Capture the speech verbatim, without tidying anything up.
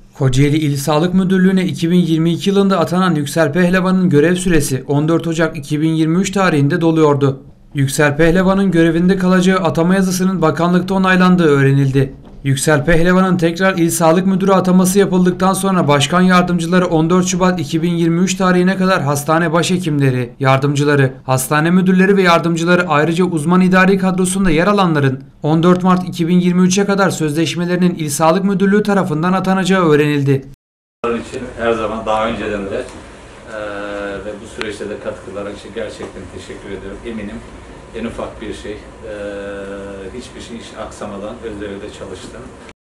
Kocaeli İl Sağlık Müdürlüğü'ne iki bin yirmi iki yılında atanan Yüksel Pehlevan'ın görev süresi on dört Ocak iki bin yirmi üç tarihinde doluyordu. Yüksel Pehlevan'ın görevinde kalacağı atama yazısının bakanlıkta onaylandığı öğrenildi. Yüksel Pehlevan'ın tekrar İl Sağlık Müdürü ataması yapıldıktan sonra başkan yardımcıları on dört Şubat iki bin yirmi üç tarihine kadar hastane başhekimleri, yardımcıları, hastane müdürleri ve yardımcıları ayrıca uzman idari kadrosunda yer alanların on dört Mart iki bin yirmi üçe kadar sözleşmelerinin İl Sağlık Müdürlüğü tarafından atanacağı öğrenildi. Bunun için her zaman daha önceden de e, ve bu süreçte de katkıları için gerçekten teşekkür ediyorum. Eminim en ufak bir şey, e, hiçbir şey iş aksamadan özveride çalıştım.